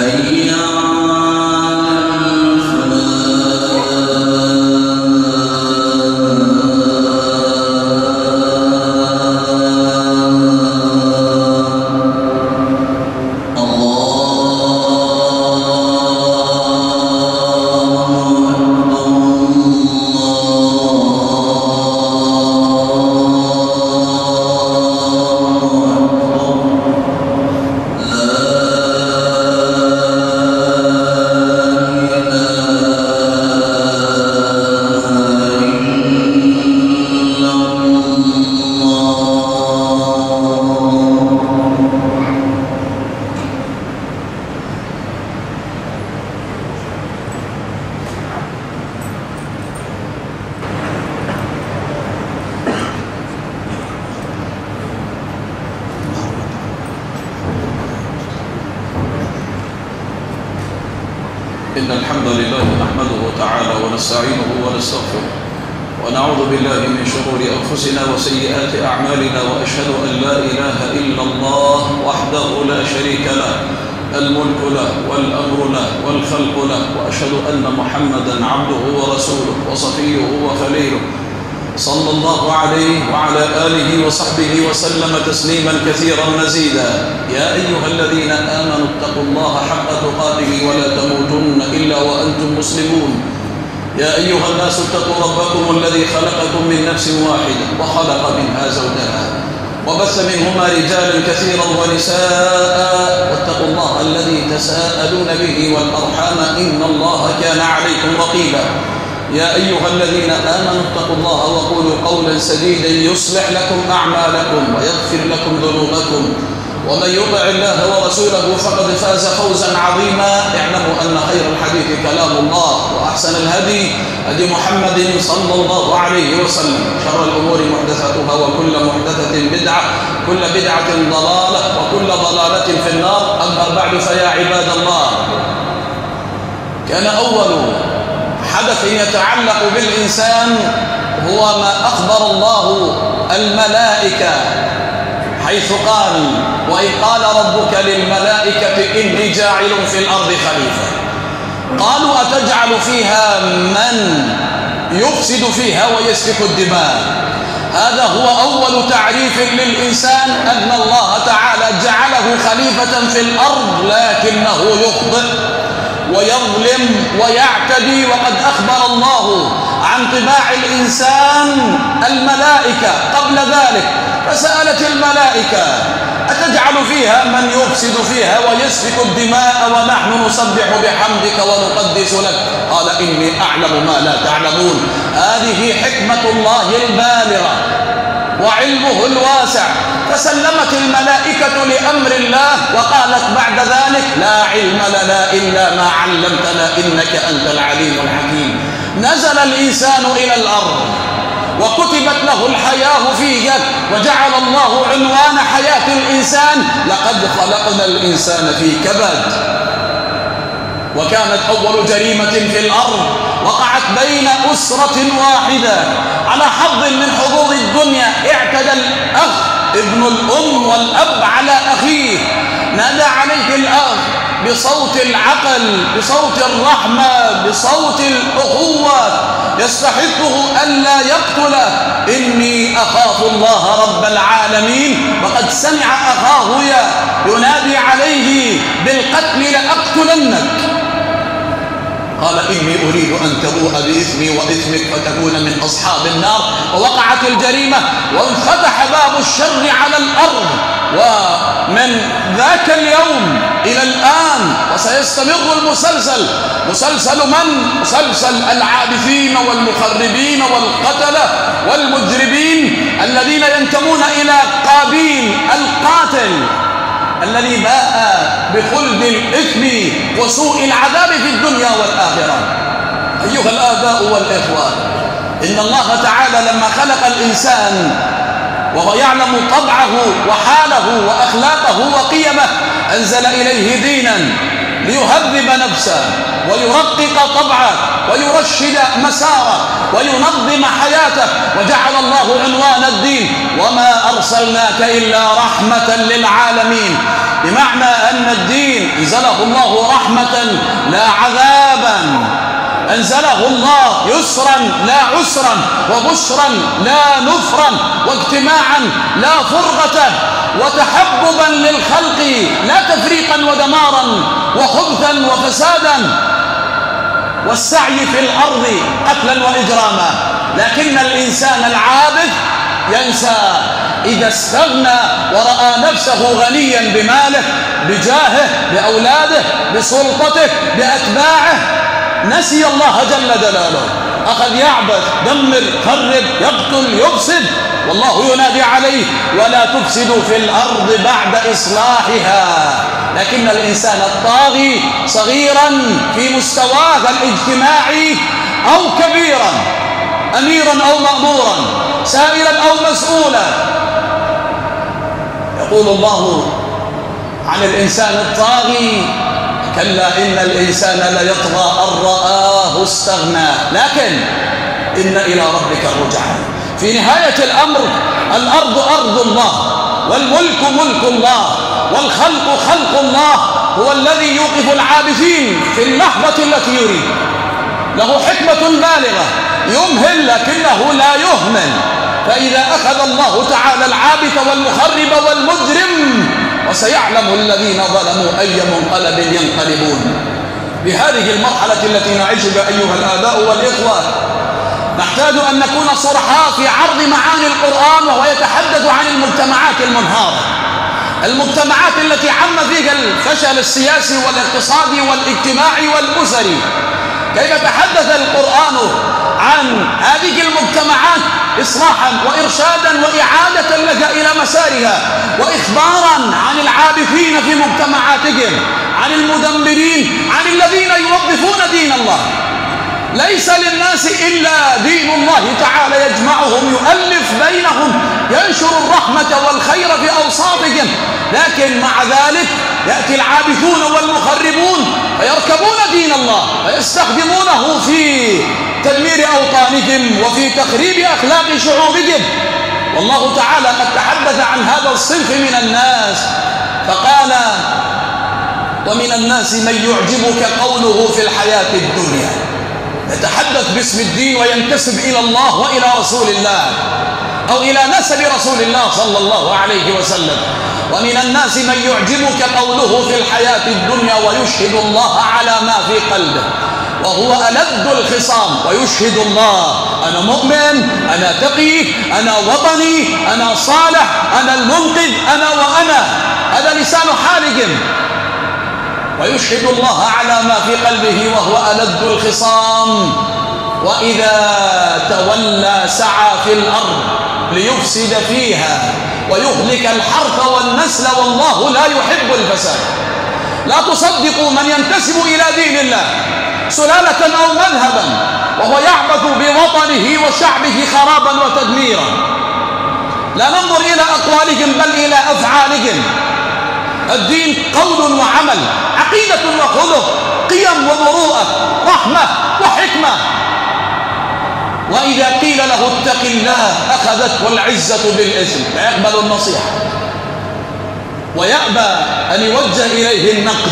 إن الحمد لله نحمده تعالى ونستعينه ونستغفره ونعوذ بالله من شرور أنفسنا وسيئات أعمالنا وأشهد أن لا إله إلا الله وحده لا شريك له الملك له والأمر له والخلق له وأشهد أن محمدا عبده ورسوله وصفيه وخليله صلى الله عليه وعلى آله وصحبه وسلم تسليما كثيرا مزيدا. يا أيها الذين آمنوا اتقوا الله حق تقاته ولا تموتن إلا وأنتم مسلمون. يا أيها الناس اتقوا ربكم الذي خلقكم من نفس واحدة وخلق منها زوجها وبث منهما رجالا كثيرا ونساء واتقوا الله الذي تساءلون به والأرحام إن الله كان عليكم رقيبا. يا أيها الذين آمنوا اتقوا الله وقولوا قولا سديدا يصلح لكم أعمالكم ويغفر لكم ذنوبكم ومن يطع الله ورسوله فقد فاز فوزا عظيما. اعلموا أن خير الحديث كلام الله وأحسن الهدي هدي محمد صلى الله عليه وسلم. شر الأمور محدثاتها وكل محدثة بدعة كل بدعة ضلالة وكل ضلالة في النار. أما بعد فيا عباد الله، كان أول حدث يتعلق بالإنسان هو ما أخبر الله الملائكة حيث قال: وإذ قال ربك للملائكة إني جاعل في الأرض خليفة. قالوا أتجعل فيها من يفسد فيها ويسفك الدماء. هذا هو أول تعريف للإنسان، أن الله تعالى جعله خليفة في الأرض لكنه يخطئ ويظلم ويعتدي. وقد أخبر الله عن طباع الإنسان الملائكة قبل ذلك، فسألت الملائكة: أتجعل فيها من يفسد فيها ويسفك الدماء ونحن نسبح بحمدك ونقدس لك؟ قال: إني أعلم ما لا تعلمون. هذه حكمة الله البالغة وعلمه الواسع. فسلمت الملائكة لأمر الله وقالت بعد ذلك: لا علم لنا إلا ما علمتنا إنك أنت العليم الحكيم. نزل الإنسان إلى الأرض وكتبت له الحياة فيه، وجعل الله عنوان حياة الإنسان: لقد خلقنا الإنسان في كبد. وكانت أول جريمة في الأرض وقعت بين أسرة واحدة على حظ من حظوظ الدنيا. اعتدى الأخ ابن الأم والأب على أخيه، نادى عليه الأخ بصوت العقل، بصوت الرحمة، بصوت الأخوة، يستحقه ألا يقتله: إني أخاف الله رب العالمين. وقد سمع أخاه ينادي عليه بالقتل: لأقتلنك. قال: إني أريد أن تبوء بإثمي وإثمك فتكون من أصحاب النار. ووقعت الجريمة وانفتح باب الشر على الأرض. ومن ذاك اليوم إلى الآن وسيستمر المسلسل. مسلسل من؟ مسلسل العابثين والمخربين والقتلة والمجرمين الذين ينتمون إلى قابيل القاتل الذي باء بخلد الإثم وسوء العذاب في الدنيا والآخرة. أيها الآباء والإخوة، إن الله تعالى لما خلق الإنسان وهو يعلم طبعه وحاله وأخلاقه وقيمه، أنزل إليه دينا ليهذب نفسه ويرقق طبعه ويرشد مساره وينظم حياته، وجعل الله عنوان الدين وما أرسلناك إلا رحمة للعالمين، بمعنى أن الدين أنزله الله رحمة لا عذابا، أنزله الله يسرا لا عسرا، وبشرا لا نفرا، واجتماعا لا فرقة، وتحببا للخلق لا تفريقا ودمارا وخبثا وفسادا، والسعي في الأرض قتلا وإجراما. لكن الإنسان العابث ينسى إذا استغنى ورأى نفسه غنيا بماله بجاهه بأولاده بسلطته بأتباعه، نسي الله جل جلاله، أخذ يعبث دمر خرب يقتل يفسد، والله ينادي عليه ولا تفسدوا في الأرض بعد إصلاحها. لكن الإنسان الطاغي صغيرا في مستواه الاجتماعي أو كبيرا، أميرا أو مأمورا، سائلا أو مسؤولا، يقول الله عن الإنسان الطاغي كلا إن الإنسان ليطغى أن رآه استغنى، لكن إن إلى ربك الرجعى. في نهاية الأمر الأرض أرض الله، والملك ملك الله، والخلق خلق الله، هو الذي يوقف العابثين في اللحظة التي يريد، له حكمة بالغة، يمهل لكنه لا يهمل، فإذا أخذ الله تعالى العابث والمخرب والمجرم وسيعلم الذين ظلموا أي منقلب ينقلبون. بهذه المرحلة التي نعيش بها أيها الآباء والإخوة نحتاج أن نكون صرحاء في عرض معاني القرآن، وهو يتحدث عن المجتمعات المنهارة، المجتمعات التي عم فيها الفشل السياسي والاقتصادي والاجتماعي والأسري. كيف تحدث القرآن عن هذه المجتمعات إصلاحا وإرشادا وإعادة لها إلى مسارها، وإخبارا عن العابثين في مجتمعاتهم، عن المدمرين، عن الذين يوظفون دين الله. ليس للناس إلا دين الله تعالى يجمعهم، يؤلف بينهم، ينشر الرحمة والخير في أوساطهم، لكن مع ذلك يأتي العابثون والمخربون فيركبون دين الله فيستخدمونه في تدمير أوطانهم وفي تخريب أخلاق شعوبهم. والله تعالى قد تحدث عن هذا الصنف من الناس فقال ومن الناس من يعجبك قوله في الحياة الدنيا، يتحدث باسم الدين وينتسب إلى الله وإلى رسول الله أو إلى نسب رسول الله صلى الله عليه وسلم. ومن الناس من يعجبك قوله في الحياة الدنيا ويشهد الله على ما في قلبه وهو ألد الخصام، ويشهد الله أنا مؤمن، أنا تقي، أنا وطني، أنا صالح، أنا المنقذ، أنا وأنا، هذا لسان حالهم. ويشهد الله على ما في قلبه وهو ألد الخصام، وإذا تولى سعى في الأرض ليفسد فيها ويهلك الحرث والنسل والله لا يحب الفساد. لا تصدقوا من ينتسب إلى دين الله سلالة أو مذهبا وهو يعبث بوطنه وشعبه خرابا وتدميرا. لا ننظر إلى أقوالهم بل إلى أفعالهم. الدين قول وعمل، عقيدة وخلق، قيم ومروءة، رحمة وحكمة. وإذا قيل له اتق الله أخذته العزة بالإثم، لا يقبل النصيحة ويأبى أن يوجه إليه النقد.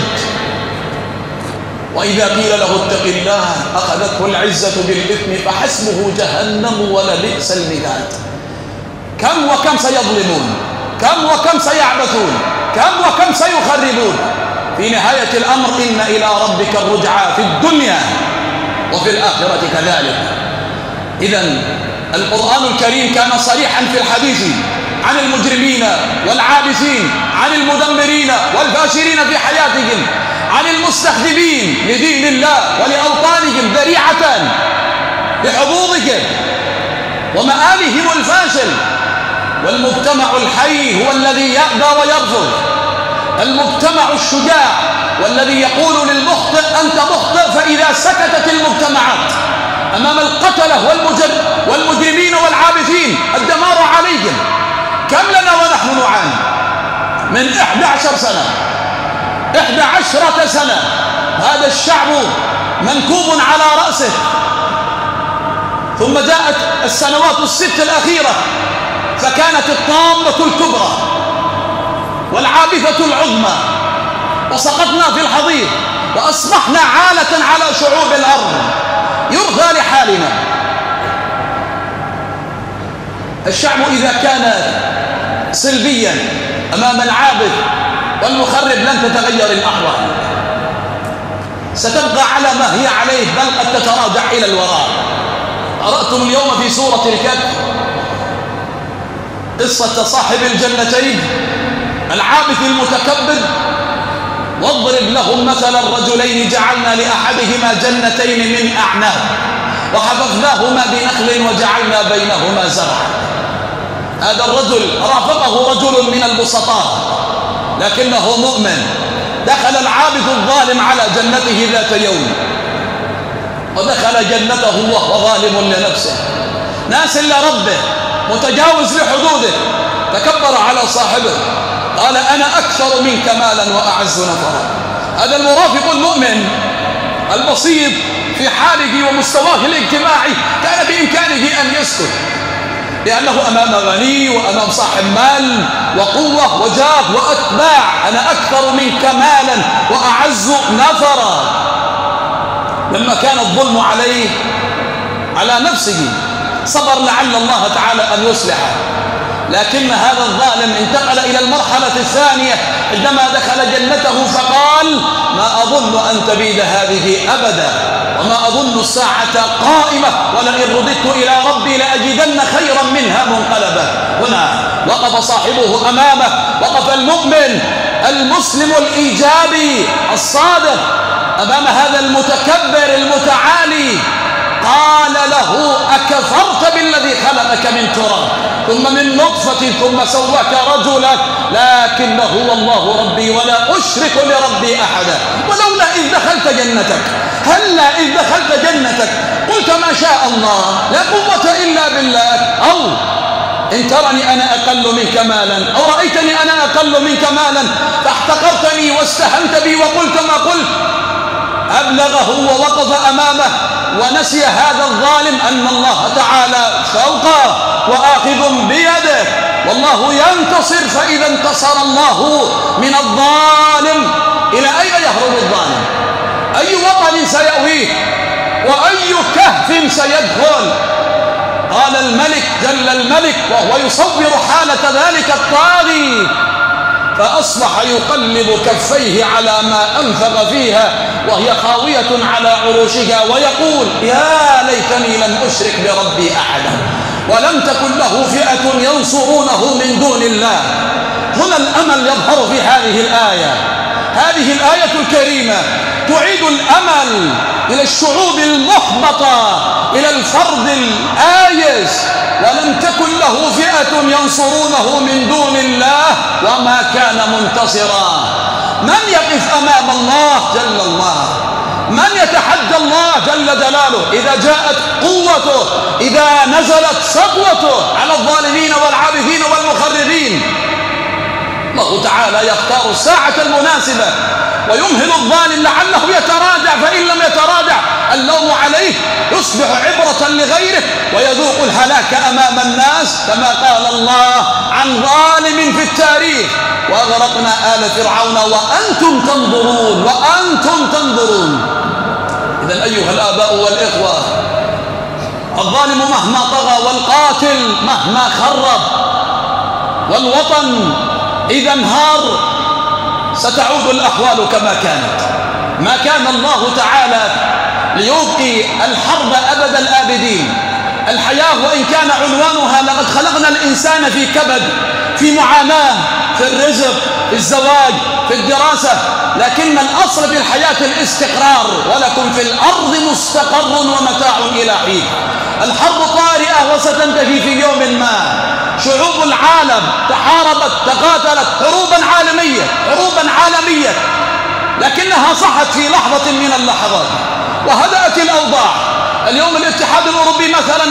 وإذا قيل له اتق الله أخذته العزة بالإثم فحسبه جهنم ولبئس المهاد. كم وكم سيظلمون، كم وكم سيعبثون، كم وكم سيخربون. في نهاية الأمر إن إلى ربك الرجعى في الدنيا وفي الآخرة كذلك. إذن القرآن الكريم كان صريحا في الحديث عن المجرمين والعابثين، عن المدمرين والفاشرين في حياتهم، عن المستخدمين لدين الله ولأوطانهم ذريعة لحظوظهم ومآلهم الفاشل. والمجتمع الحي هو الذي يأبى ويرفض، المجتمع الشجاع والذي يقول للمخطئ أنت مخطئ. فإذا سكتت المجتمعات أمام القتلة والمجرمين والعابثين الدمار عليهم. كم لنا ونحن نعاني من 11 سنة 11 سنة هذا الشعب منكوب على رأسه. ثم جاءت السنوات ال6 الأخيرة فكانت الطامة الكبرى والعابثة العظمى، وسقطنا في الحضيض وأصبحنا عالة على شعوب الأرض يرثى لحالنا. الشعب إذا كان سلبيا أمام العابث والمخرب لن تتغير الأحوال، ستبقى على ما هي عليه، بل قد تتراجع إلى الوراء. قرأتم اليوم في سورة الكهف قصة صاحب الجنتين العابث المتكبر، واضرب لهم مثلا الرجلين جعلنا لأحدهما جنتين من أعناب وحففناهما بنخل وجعلنا بينهما زرعا. هذا الرجل رافقه رجل من البسطاء لكنه مؤمن، دخل العابث الظالم على جنته ذات يوم ودخل جنته وهو ظالم لنفسه ناس لربه متجاوز لحدوده، تكبر على صاحبه قال أنا أكثر منك مالا وأعز نفرا. هذا المرافق المؤمن البسيط في حاله ومستواه الاجتماعي كان بإمكانه أن يسكت، لأنه أمام غني وأمام صاحب مال وقوة وجاه وأتباع، أنا أكثر منك مالا وأعز نفرا. لما كان الظلم عليه على نفسه صبر لعل الله تعالى أن يصلحه، لكن هذا الظالم انتقل إلى المرحلة الثانية عندما دخل جنته فقال ما أظن أن تبيد هذه أبدا وما أظن الساعة قائمة ولئن رددت إلى ربي لأجدن خيرا منها منقلبا. هنا وقف صاحبه أمامه، وقف المؤمن المسلم الإيجابي الصادق أمام هذا المتكبر المتعالي، قال له أكفرت بالذي خلقك من تراب ثم من نطفة ثم سواك رجلا لكن هو الله ربي ولا أشرك بربي أحدا. ولولا إذ دخلت جنتك، هلا إذ دخلت جنتك قلت ما شاء الله لا قوة إلا بالله، أو إن ترني أنا أقل منك مالا أو رأيتني أنا أقل منك مالا فاحتقرتني واستهنت بي وقلت ما قلت. أبلغه ووقف أمامه ونسي هذا الظالم أن الله تعالى فوقه وآخذ بيده والله ينتصر. فإذا انتصر الله من الظالم إلى أين يهرب الظالم؟ أي وطن سيأويه وأي كهف سيدخل؟ قال الملك جل الملك وهو يصور حالة ذلك الطاغي فأصبح يقلب كفيه على ما أنفق فيها وهي خاوية على عروشها ويقول يا ليتني لم أشرك بربي أحدا ولم تكن له فئة ينصرونه من دون الله. هنا الأمل يظهر في هذه الآية. هذه الآية الكريمة تعيد الأمل إلى الشعوب المحبطة، إلى الفرد الآيس، ولم تكن له فئة ينصرونه من دون الله وما كان منتصرا. من يقف أمام الله جل الله؟ من يتحدى الله جل جلاله إذا جاءت قوته، إذا نزلت سطوته على الظالمين والعابثين والمخربين؟ الله تعالى يختار الساعة المناسبة ويمهل الظالم لعله يتراجع، فإن لم يتراجع اللوم عليه يصبح عبرة لغيره ويذوق الهلاك أمام الناس كما قال الله عن ظالم في التاريخ وأغرقنا آل فرعون وأنتم تنظرون وأنتم تنظرون. إذن أيها الآباء والإخوة، الظالم مهما طغى والقاتل مهما خرب والوطن إذا انهار ستعود الأحوال كما كانت. ما كان الله تعالى ليبقي الحرب أبد الآبدين. الحياة وإن كان عنوانها لقد خلقنا الإنسان في كبد، في معاناة، في الرزق، في الزواج، في الدراسة، لكن الأصل في الحياة الاستقرار. ولكم في الأرض مستقر ومتاع إلى حين. الحرب طارئة وستنتهي في يوم ما. شعوب العالم تحاربت تقاتلت حروبا عالمية لكنها صحت في لحظة من اللحظات وهدأت الأوضاع. اليوم الاتحاد الأوروبي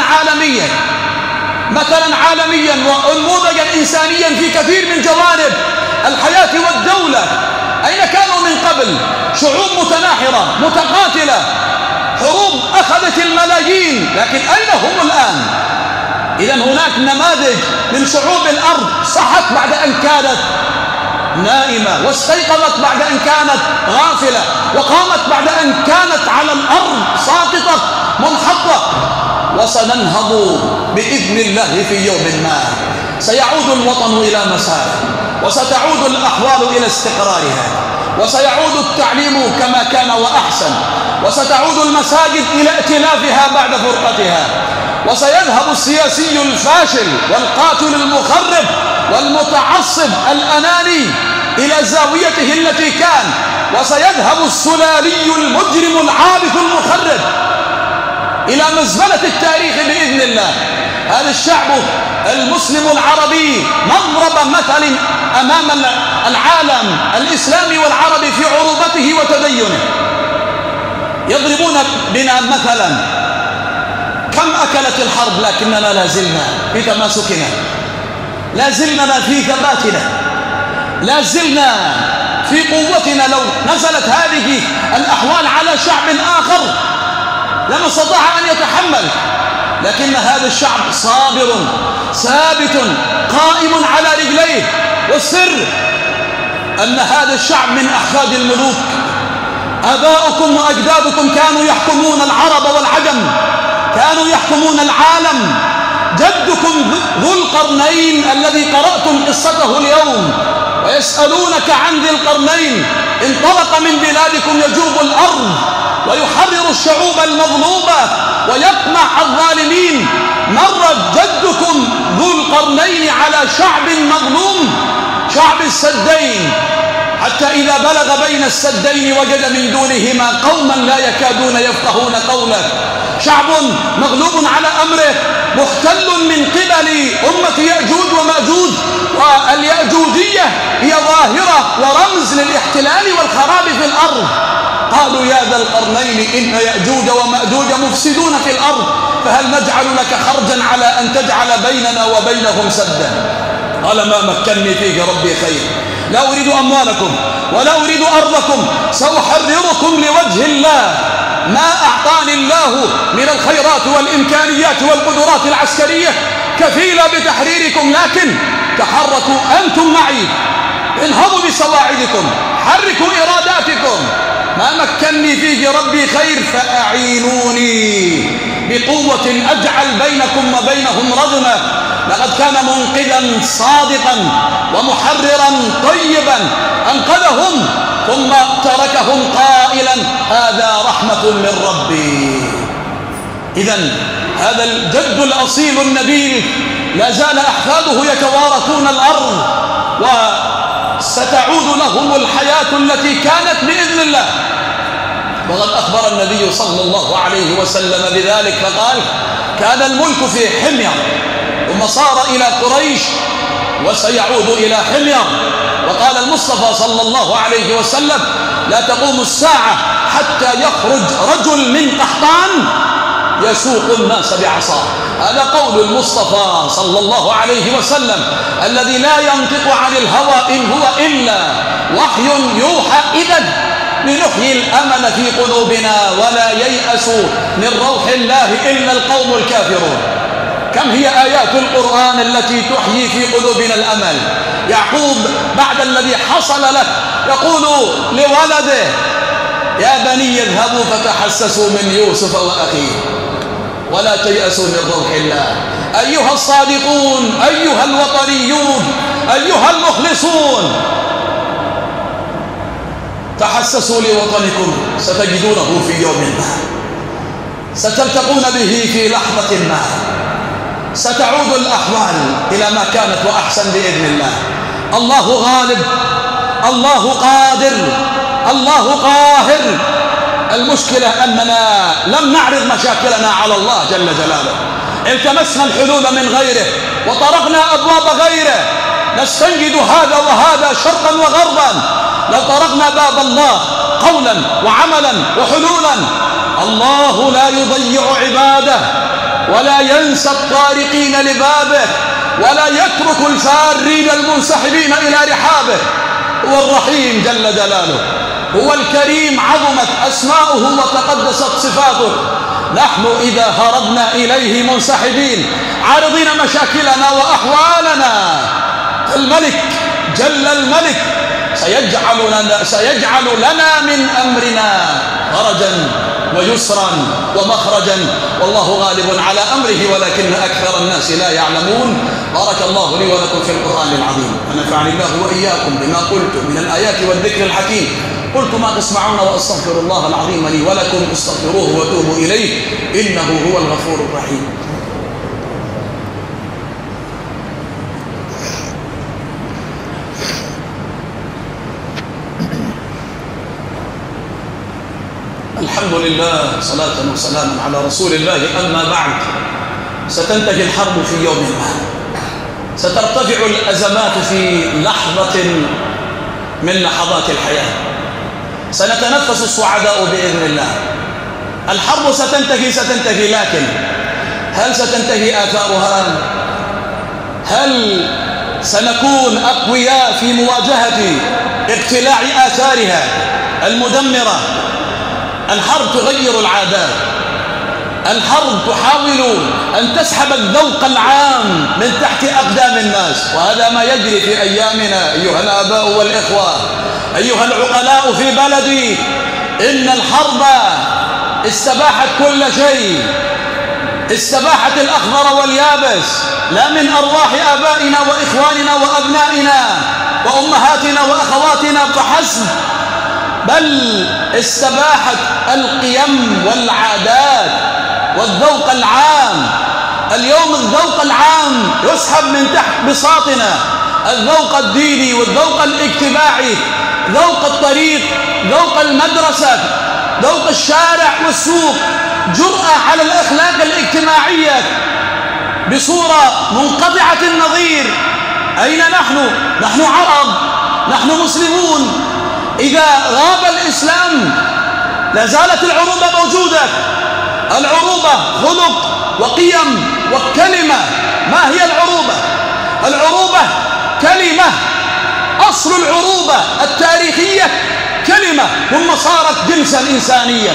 مثلا عالميا ونموذجا إنسانيا في كثير من جوانب الحياة والدولة. أين كانوا من قبل؟ شعوب متناحرة متقاتلة، حروب أخذت الملايين، لكن أين هم الآن؟ إذا هناك نماذج من شعوب الأرض صحت بعد أن كانت نائمة، واستيقظت بعد أن كانت غافلة، وقامت بعد أن كانت على الأرض ساقطة منحطة. وسننهض بإذن الله في يوم ما، سيعود الوطن إلى مساره، وستعود الأحوال إلى استقرارها، وسيعود التعليم كما كان وأحسن، وستعود المساجد إلى ائتلافها بعد فرقتها، وسيذهب السياسي الفاشل والقاتل المخرب والمتعصب الأناني إلى زاويته التي كان، وسيذهب السلالي المجرم العابث المخرب إلى مزبلة التاريخ بإذن الله. هذا الشعب المسلم العربي مضرب مثل أمام العالم الإسلامي والعربي في عروبته وتدينه. يضربون بنا مثلا، كم أكلت الحرب لكننا لا زلنا في تماسكنا، لا زلنا في ثباتنا، لا زلنا في قوتنا. لو نزلت هذه الأحوال على شعب آخر لما استطاع أن يتحمل، لكن هذا الشعب صابر ثابت قائم على رجليه. والسر أن هذا الشعب من أحفاد الملوك. آباؤكم وأجدادكم كانوا يحكمون العرب والعجم، كانوا يحكمون العالم. جدكم ذو القرنين الذي قرأتم قصته اليوم ويسألونك عن ذي القرنين، انطلق من بلادكم يجوب الأرض ويحرر الشعوب المظلومة ويقمع الظالمين. مر جدكم ذو القرنين على شعب مظلوم، شعب السدين، حتى إذا بلغ بين السدين وجد من دونهما قوما لا يكادون يفقهون قولا. شعب مغلوب على أمره، مختل من قبل أمة يأجوج ومأجوج، واليأجوجية هي ظاهرة ورمز للاحتلال والخراب في الأرض. قالوا يا ذا القرنين إن يأجوج ومأجوج مفسدون في الأرض، فهل نجعل لك خرجا على أن تجعل بيننا وبينهم سدا؟ قال ما مكنني فيه ربي خير، لا أريد أموالكم ولا أريد أرضكم، سأحرركم لوجه الله. ما أعطاني الله من الخيرات والإمكانيات والقدرات العسكرية كفيلة بتحريركم، لكن تحركوا أنتم معي، انهضوا بسواعدكم، حركوا إراداتكم. ما مكنني فيه ربي خير فأعينوني بقوة أجعل بينكم وبينهم ردما. لقد كان منقذا صادقا ومحررا طيبا، أنقذهم ثم تركهم قائلا هذا رحمة من ربي. إذن هذا الجد الأصيل النبيل لا زال أحفاده يتوارثون الأرض، وستعود لهم الحياة التي كانت بإذن الله. وقد أخبر النبي صلى الله عليه وسلم بذلك فقال كان الملك في حمير ثم صار إلى قريش وسيعود إلى حمير. وقال المصطفى صلى الله عليه وسلم لا تقوم الساعة حتى يخرج رجل من قحطان يسوق الناس بعصاه. هذا قول المصطفى صلى الله عليه وسلم الذي لا ينطق عن الهوى إن هو إلا وحي يوحى. إذن لنحيي الأمل في قلوبنا ولا ييأس من روح الله إلا القوم الكافرون. كم هي آيات القرآن التي تحيي في قلوبنا الأمل. يعقوب بعد الذي حصل له يقول لولده يا بني اذهبوا فتحسسوا من يوسف وأخيه ولا تيأسوا من روح الله. أيها الصادقون، أيها الوطنيون، أيها المخلصون، تحسسوا لوطنكم ستجدونه في يوم ما، ستلتقون به في لحظة ما، ستعود الأحوال إلى ما كانت وأحسن بإذن الله. الله غالب، الله قادر، الله قاهر. المشكلة أننا لم نعرض مشاكلنا على الله جل جلاله، التمسنا الحلول من غيره وطرقنا أبواب غيره، نستنجد هذا وهذا شرقا وغربا. لو طرقنا باب الله قولا وعملا وحلولا، الله لا يضيع عباده ولا ينسى الطارقين لبابه ولا يترك الفارين المنسحبين إلى رحابه. هو الرحيم جل جلاله، هو الكريم عظمت أسماؤه وتقدست صفاته. نحن إذا هربنا إليه منسحبين عارضين مشاكلنا وأحوالنا، الملك جل الملك سيجعل لنا من أمرنا فرجا ويسرا ومخرجا، والله غالب على أمره ولكن أكثر الناس لا يعلمون. بارك الله لي ولكم في القرآن العظيم، ونفعني الله وإياكم بما قلت من الآيات والذكر الحكيم. قلت ما تسمعون وأستغفر الله العظيم لي ولكم، استغفروه وتوبوا إليه إنه هو الغفور الرحيم. الحمد لله، صلاة وسلاما على رسول الله. أما بعد، ستنتهي الحرب في يوم ما، سترتفع الأزمات في لحظة من لحظات الحياة، سنتنفس السعداء بإذن الله. الحرب ستنتهي، لكن هل ستنتهي آثارها؟ هل سنكون أقوياء في مواجهة اقتلاع آثارها المدمرة؟ الحرب تغير العادات، الحرب تحاول أن تسحب الذوق العام من تحت أقدام الناس، وهذا ما يجري في أيامنا أيها الآباء والإخوة، أيها العقلاء في بلدي. إن الحرب استباحت كل شيء، استباحت الأخضر واليابس، لا من أرواح آبائنا وإخواننا وأبنائنا وأمهاتنا وأخواتنا فحسب، بل استباحت القيم والعادات والذوق العام. اليوم الذوق العام يسحب من تحت بساطنا، الذوق الديني والذوق الاجتماعي، ذوق الطريق، ذوق المدرسة، ذوق الشارع والسوق، جرأة على الأخلاق الاجتماعية بصورة منقطعة النظير. أين نحن؟ نحن عرب، نحن مسلمون. إذا غاب الإسلام لازالت العروبة موجودة. العروبة خلق وقيم وكلمة. ما هي العروبة؟ العروبة كلمة، أصل العروبة التاريخية كلمة، ثم صارت جنسا إنسانيا.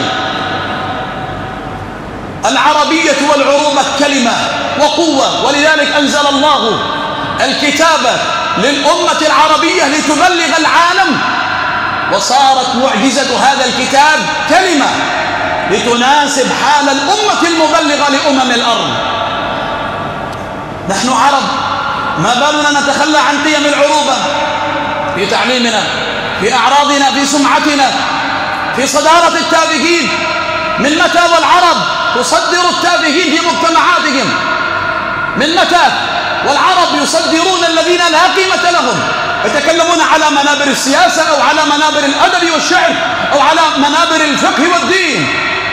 العربية والعروبة كلمة وقوة، ولذلك أنزل الله الكتاب للأمة العربية لتبلغ العالم، وصارت معجزة هذا الكتاب كلمة لتناسب حال الأمة المبلغة لأمم الأرض. نحن عرب، ما بالنا نتخلى عن قيم العروبة في تعليمنا، في أعراضنا، في سمعتنا، في صدارة التابعين. من متى والعرب تصدر التابعين في مجتمعاتهم؟ من متى والعرب يصدرون الذين لا قيمة لهم، يتكلمون على منابر السياسة أو على منابر الأدب والشعر أو على منابر الفقه والدين؟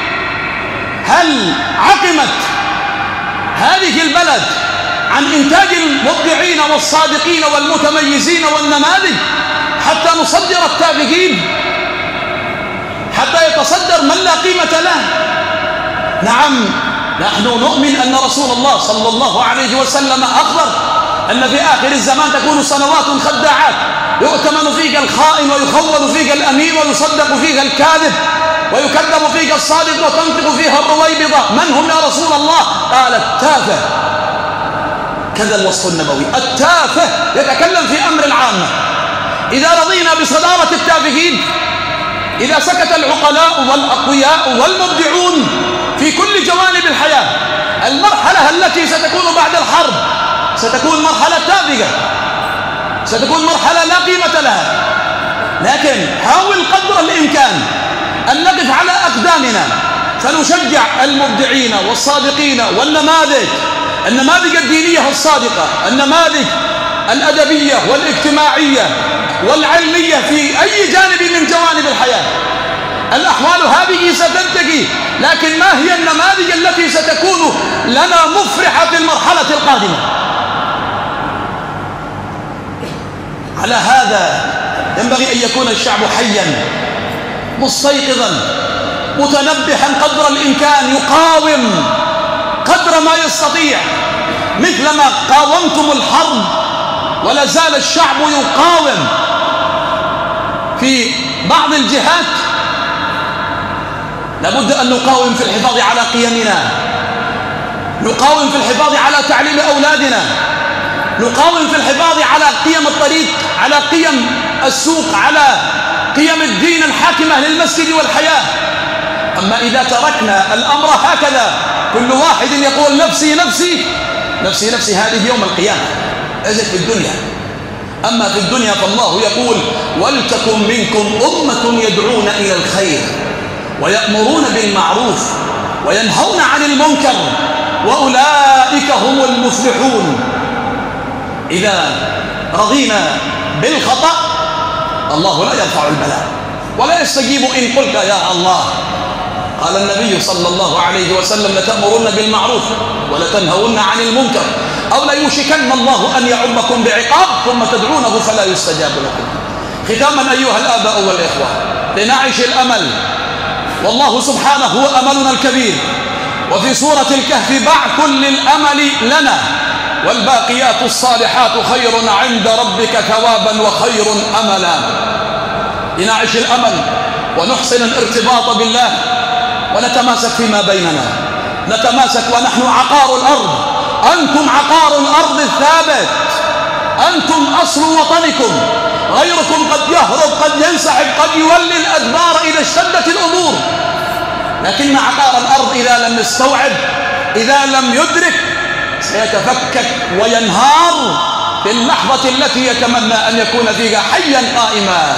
هل عقمت هذه البلد عن إنتاج المبدعين والصادقين والمتميزين والنماذج حتى نصدر التابعين، حتى يتصدر من لا قيمة له؟ نعم، نحن نؤمن أن رسول الله صلى الله عليه وسلم أخبر أن في آخر الزمان تكون سنوات خداعات، يؤتمن فيك الخائن ويخون فيك الأمين ويصدق فيك الكاذب ويكذب فيك الصادق وتنطق فيها الرويبضة. من هم يا رسول الله؟ قال التافه. كذا الوصف النبوي، التافه يتكلم في أمر العامة. إذا رضينا بصدارة التافهين، إذا سكت العقلاء والأقوياء والمبدعون في كل جوانب الحياة، المرحلة التي ستكون بعد الحرب ستكون مرحلة تافهة، ستكون مرحلة لا قيمة لها. لكن حاول قدر الإمكان أن نقف على أقدامنا، فنشجع المبدعين والصادقين النماذج الدينية الصادقة، النماذج الأدبية والاجتماعية والعلمية في أي جانب من جوانب الحياة. الأحوال هذه ستنتهي، لكن ما هي النماذج التي ستكون لنا مفرحة في المرحلة القادمة؟ على هذا ينبغي أن يكون الشعب حيا مستيقظا متنبها قدر الإمكان، يقاوم قدر ما يستطيع، مثلما قاومتم الحرب ولا زال الشعب يقاوم. في بعض الجهات لابد أن نقاوم في الحفاظ على قيمنا، نقاوم في الحفاظ على تعليم أولادنا، نقاوم في الحفاظ على قيم الطريق، على قيم السوق، على قيم الدين الحاكمة للمسجد والحياة. أما إذا تركنا الأمر هكذا كل واحد يقول نفسي نفسي نفسي نفسي، هذه يوم القيامة أجل في الدنيا. أما في الدنيا فالله يقول ولتكن منكم أمة يدعون إلى الخير ويأمرون بالمعروف وينهون عن المنكر وأولئك هم المفلحون. إذا رضينا بالخطأ الله لا يرفع البلاء ولا يستجيب إن قلت يا الله. قال النبي صلى الله عليه وسلم لتأمرن بالمعروف ولتنهون عن المنكر أو ليوشكن الله أن يعمكم بعقاب ثم تدعونه فلا يستجاب لكم. ختاما أيها الآباء والإخوة، لنعيش الأمل، والله سبحانه هو أملنا الكبير. وفي سورة الكهف بعث للأمل لنا والباقيات الصالحات خير عند ربك ثوابا وخير أملا. لنعيش الأمل ونحسن الارتباط بالله ونتماسك فيما بيننا، نتماسك ونحن عقار الأرض، أنتم عقار الأرض الثابت، أنتم أصل وطنكم، غيركم قد يهرب قد ينسحب قد يولي الأدبار إذا اشتدت الأمور، لكن عقار الأرض إذا لم يستوعب، إذا لم يدرك سيتفكك وينهار في اللحظة التي يتمنى أن يكون فيها حيا قائما.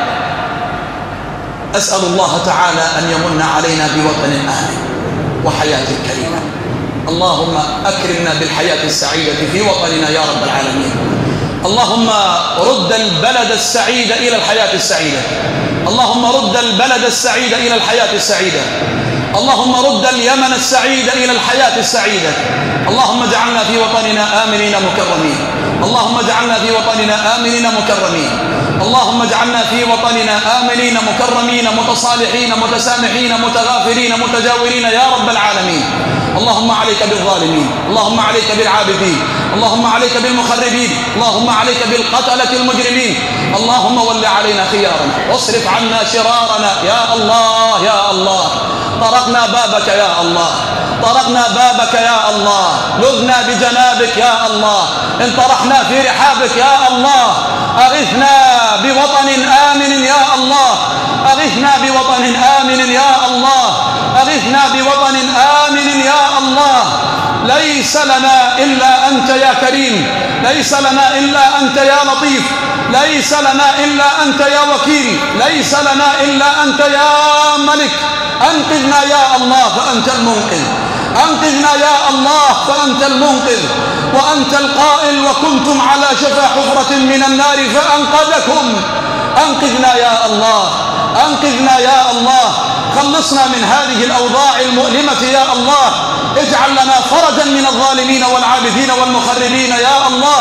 أسأل الله تعالى أن يمن علينا بوطن آمن وحياة كريمة. اللهم أكرمنا بالحياة السعيدة في وطننا يا رب العالمين. اللهم رد البلد السعيد إلى الحياة السعيدة، اللهم رد البلد السعيد إلى الحياة السعيدة، اللهم رد اليمن السعيد إلى الحياة السعيدة. اللهم اجعلنا في وطننا آمنين مكرمين، اللهم اجعلنا في وطننا آمنين مكرمين، اللهم اجعلنا في وطننا آمنين مكرمين متصالحين متسامحين متغافرين متجاورين يا رب العالمين. اللهم عليك بالظالمين، اللهم عليك بالعابدين، اللهم عليك بالمخربين، اللهم عليك بالقتلة المجرمين. اللهم ول علينا خيارنا واصرف عنا شرارنا يا الله يا الله. طرقنا بابك يا الله، طرقنا بابك يا الله، لذنا بجنابك يا الله، انطرحنا في رحابك يا الله. أغثنا بوطن آمن يا الله، أغثنا بوطن آمن يا الله، أغثنا بوطن آمن يا الله. ليس لنا إلا أنت يا كريم، ليس لنا إلا أنت يا لطيف، ليس لنا إلا أنت يا وكيل، ليس لنا إلا أنت يا ملك. أنقذنا يا الله فأنت المنقذ، أنقذنا يا الله فأنت المنقذ. وأنت القائل وكنتم على شفا حفرة من النار فأنقذكم. أنقذنا يا الله، أنقذنا يا الله، خلصنا من هذه الأوضاع المؤلمة يا الله. اجعل لنا فرجا من الظالمين والعابدين والمخربين يا الله.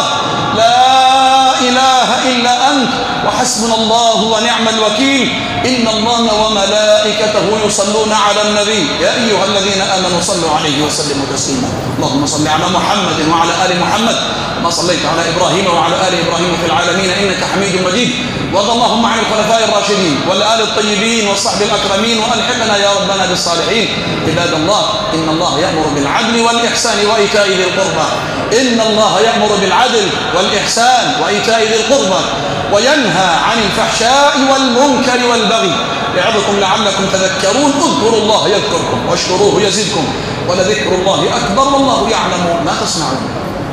لا إله إلا أنت وحسبنا الله ونعم الوكيل. إن الله وملائكته يصلون على النبي يا أيها الذين آمنوا صلوا عليه وسلموا تسليما. اللهم صل على محمد وعلى آل محمد كما صليت على إبراهيم وعلى آل إبراهيم في العالمين إنك حميد مجيد. وارض اللهم عن الخلفاء الراشدين والآل الطيبين والصحب الأكرمين وألحقنا يا ربنا بالصالحين. عباد الله، إن الله يأمر بالعدل والإحسان وإيتاء ذي القربى، إن الله يأمر بالعدل والإحسان وإيتاء ذي القربى وينهى عن الفحشاء والمنكر والبغي يعظكم لعلكم تذكرون. اذكروا الله يذكركم واشكروه يزدكم ولذكر الله أكبر والله يعلم ما تصنعون.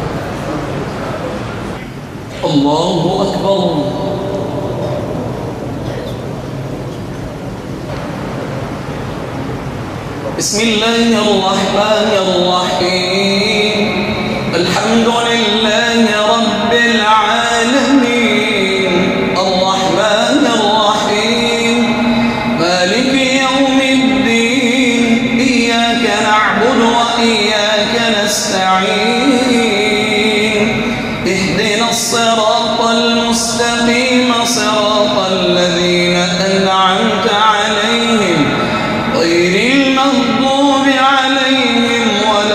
الله أكبر. بسم الله الرحمن الرحيم. الحمد لله رب العالمين الرحمن الرحيم مالك يوم الدين إياك نعبد وإياك نستعين اهدنا الصراط المستقيم صراط الذين أنعمت عليهم غير المغضوب عليهم ولا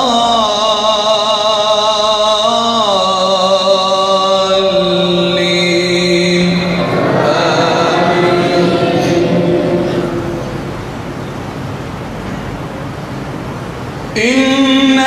الضالين.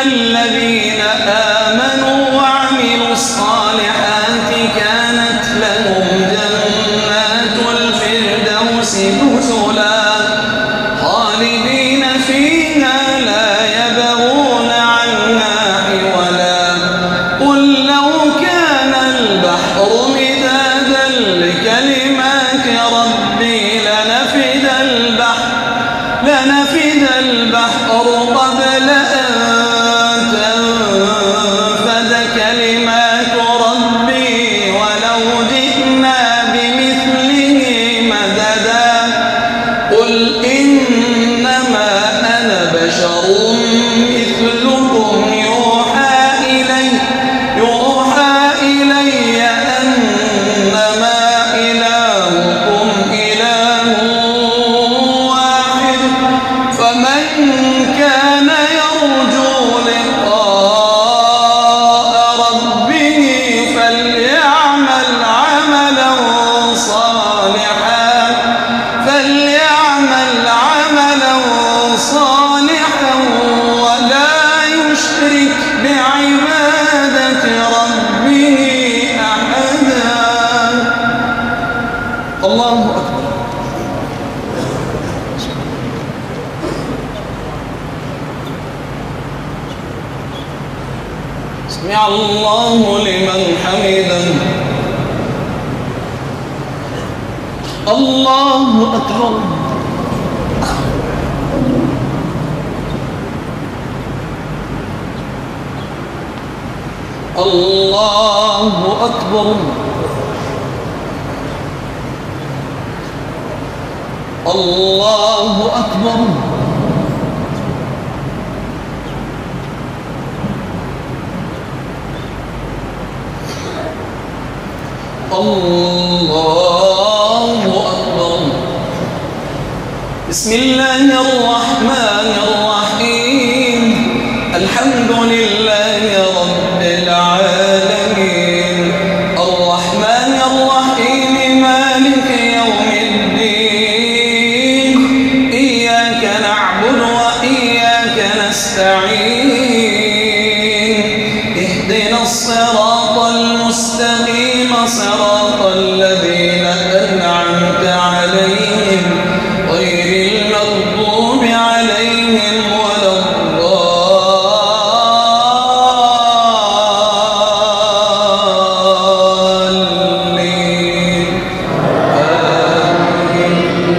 الذين آمنوا وعملوا الصالحات كانت لهم جنات الفردوس نزلا خالدين فيها لا يبغون عنها حولا قل لو كان البحر مدادا لكلمات ربي لنفد البحر قبل أن تنفد كلمات ربي ولو جئنا بمثله مددا قل إنما أنا بشر مثلكم يوحى إلي أنما إلهكم إله واحد فمن كان يرجو لقاء ربه فليعمل عملا صالحا ولا يشرك بعبادة ربه أحدا. الله أكبر. سمع الله لمن حمده. الله أكبر. الله أكبر. الله أكبر. الله أكبر. بسم الله الرحمن الرحيم. الحمد لله رب العالمين الرحمن الرحيم مالك يوم الدين إياك نعبد وإياك نستعين اهدنا الصراط المستقيم صراط الذين أنعمت عليهم غير المغضوب عليهم ولا الضالين آمين.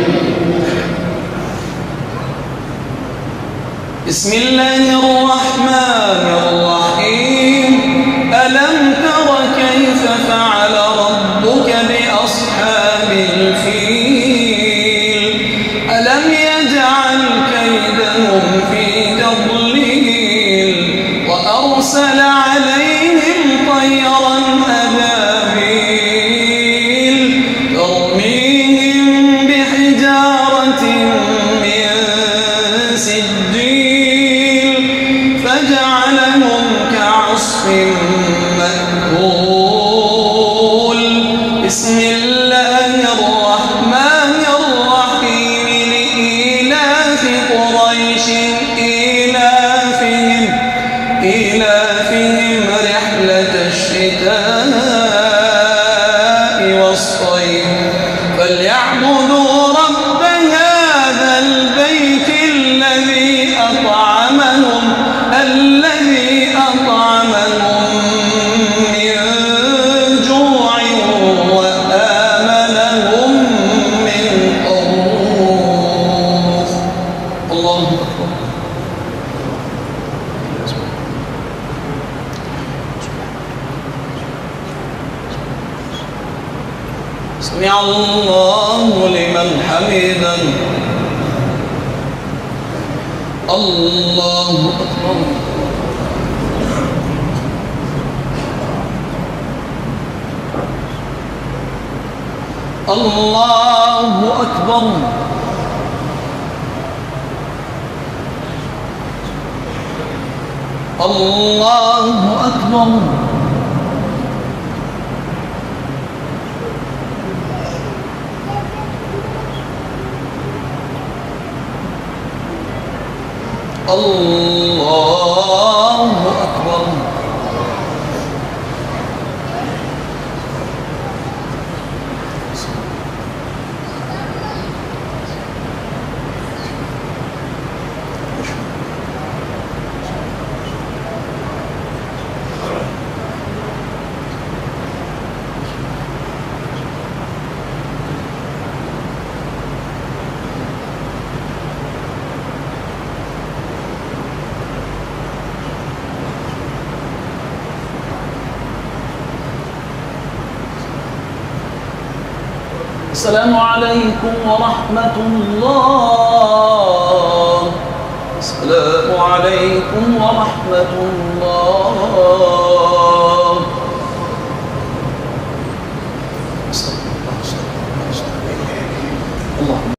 بسم الله الرحمن الرحيم ألم تر كيف فعل ربك بأصحاب الفيل ألم يجعل كيدهم في تضليل وأرسل عليهم طيرا أبابيل ترميهم بحجارة من سجيل فجعلهم كعصف مأكول. بسم الله الرحمن الرحيم لإيلاف قريش إيلافهم رحلة الشتاء والصيف فليعبدوا رب هذا البيت الذي أطعمهم من جوع وآمنهم من خوف. الله أكبر. سمع الله لمن حمده. الله أكبر. الله أكبر. الله أكبر. الله السلام عليكم ورحمة الله. السلام عليكم ورحمة الله.